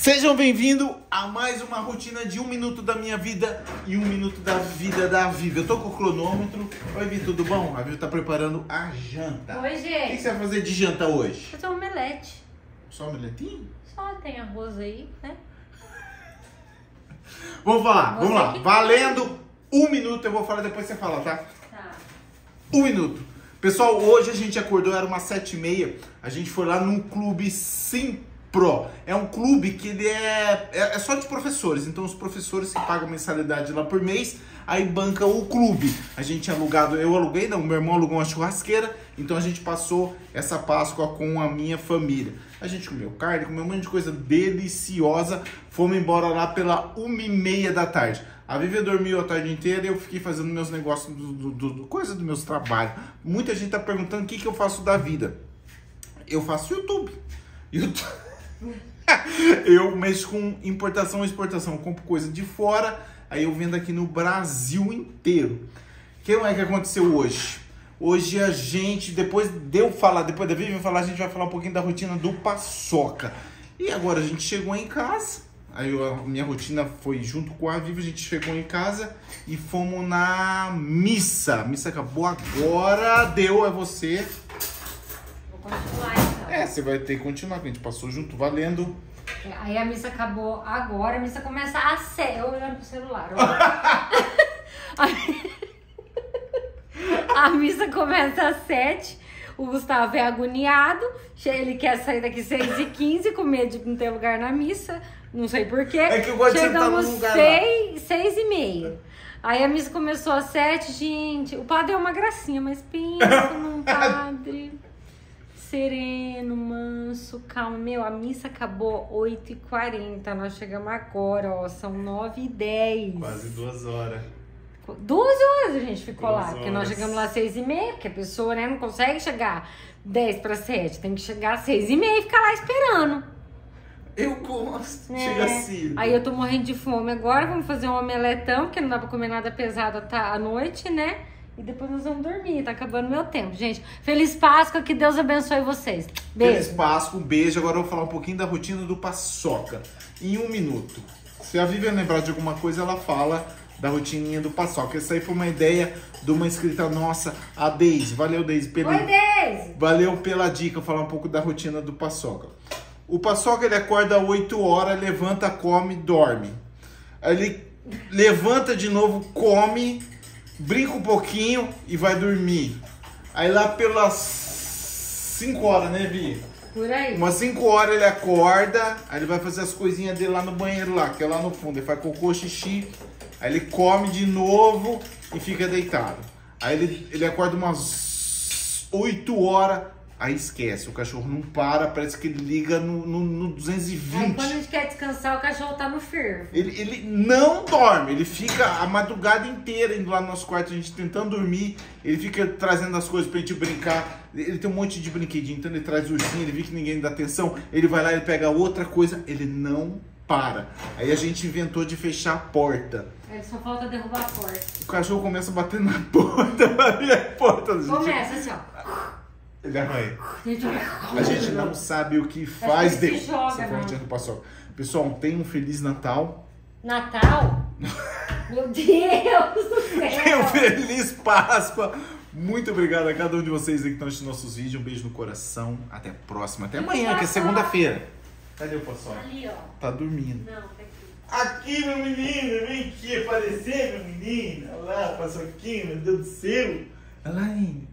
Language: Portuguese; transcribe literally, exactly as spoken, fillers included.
Sejam bem-vindos a mais uma rotina de um minuto da minha vida e um minuto da vida da Vivi. Eu tô com o cronômetro. Oi, Vi, tudo bom? A Vivi tá preparando a janta. Oi, gente. O que você vai fazer de janta hoje? Fazer um omelete. Só um omeletinho? Só tem arroz aí, né? Vamos falar, Você vamos lá. que- Valendo um minuto, eu vou falar, depois você fala, tá? Tá. Um minuto. Pessoal, hoje a gente acordou, era umas sete e meia. A gente foi lá num clube Simpro. É um clube que ele é, é, é só de professores. Então os professores que pagam mensalidade lá por mês, aí banca o clube. A gente tinha alugado, eu aluguei, não, meu irmão alugou uma churrasqueira. Então a gente passou essa Páscoa com a minha família. A gente comeu carne, comeu um monte de coisa deliciosa. Fomos embora lá pela uma e meia da tarde. A Vivi dormiu a tarde inteira e eu fiquei fazendo meus negócios, do, do, do, do, coisa dos meus trabalhos. Muita gente tá perguntando o que, que eu faço da vida. Eu faço YouTube. YouTube. Eu mexo com importação e exportação. Eu compro coisa de fora, aí eu vendo aqui no Brasil inteiro. O que é que aconteceu hoje? Hoje a gente, depois de eu falar, depois da Vivi falar, a gente vai falar um pouquinho da rotina do Paçoca. E agora a gente chegou em casa. Aí a minha rotina foi junto com a Vivi, a gente chegou em casa e fomos na missa. A missa acabou agora, deu, é você. Vou continuar então. É, você vai ter que continuar, que a gente passou junto, valendo. É, aí a missa acabou agora, a missa começa às sete. Eu olhando pro celular. Ó. Aí- A missa começa às sete. O Gustavo é agoniado. Ele quer sair daqui seis e quinze com medo de não ter lugar na missa. Não sei porquê. É que eu gosto de sentar Chegamos num lugar lá. seis, seis e meia. Aí a missa começou às sete, gente. O padre é uma gracinha, mas pensa num padre sereno, manso, calmo. Meu, a missa acabou oito e quarenta. Nós chegamos agora, ó. São nove e dez. Quase duas horas. Duas horas a gente ficou Duas lá, porque nós horas. chegamos lá às seis e meia, porque a pessoa, né, não consegue chegar dez para sete, tem que chegar às seis e meia e ficar lá esperando. Eu gosto. Né? Chega assim. Aí eu tô morrendo de fome agora, vamos fazer um omeletão, porque não dá pra comer nada pesado tá, à noite, né? E depois nós vamos dormir, tá acabando meu tempo, gente. Feliz Páscoa, que Deus abençoe vocês. Beijo. Feliz Páscoa, um beijo. Agora eu vou falar um pouquinho da rotina do Paçoca. Em um minuto. Se a Vivian lembrar de alguma coisa, ela fala da rotininha do Paçoca. Essa aí foi uma ideia de uma inscrita nossa, a Deise. Valeu, Deise. Pelo... Oi, Deise! Valeu pela dica, falar um pouco da rotina do Paçoca. O Paçoca, ele acorda às oito horas, levanta, come, dorme. Aí ele levanta de novo, come, brinca um pouquinho e vai dormir. Aí lá pelas cinco horas, né, Vi? Por aí. Umas cinco horas ele acorda, aí ele vai fazer as coisinhas dele lá no banheiro lá, que é lá no fundo. Ele faz cocô, xixi, aí ele come de novo e fica deitado. Aí ele, ele acorda umas oito horas, aí esquece, o cachorro não para, parece que ele liga no, no, no duzentos e Aí vinte. quando a gente quer descansar, o cachorro tá no fervo. Ele, ele não dorme, ele fica a madrugada inteira indo lá no nosso quarto, a gente tentando dormir, ele fica trazendo as coisas pra gente brincar. Ele tem um monte de brinquedinho, então ele traz ursinho, ele vê que ninguém dá atenção, ele vai lá, ele pega outra coisa, ele não para. Aí a gente inventou de fechar a porta. Ele só falta derrubar a porta. O cachorro começa a bater na porta, abrir a porta. Gente. Começa assim, ó. Ele arranha. Gente, A gente não sabe o que faz que se de... joga, Essa foi a não. rotina do Paçoca. Pessoal, tenham um Feliz Natal. Natal? Meu Deus do céu! Tenham um Feliz Páscoa. Muito obrigado a cada um de vocês aí que estão assistindo nossos vídeos. Um beijo no coração. Até a próxima. Até amanhã, que é segunda-feira. Cadê o Paçoca? Ali, ó. Tá dormindo. Não, tá aqui. Aqui, meu menino. Vem aqui aparecer, meu menino. Olha lá, Paçoquinho, meu Deus do céu. Olha lá, Ine.